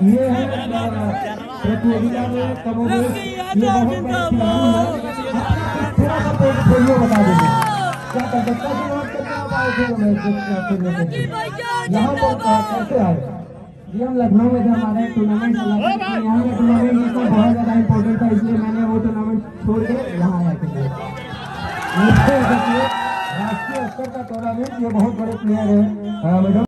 ये है प्रतियोगिता में कमोबेश ये बहुत बड़ा खिलाड़ी है। थोड़ा सा पोर्टफोलियो बता देंगे क्या कर सकता है यहाँ पर कैसे आए जी। हम लखनऊ में थे, हमारे टूर्नामेंट यहाँ का टूर्नामेंट जिसका बहुत ज्यादा इम्पोर्टेंट था, इसलिए मैंने वो टूर्नामेंट छोड़ के यहाँ आया था। राष्ट्रीय स्तर का टूर्नामेंट, ये बहुत बड़े प्लेयर है।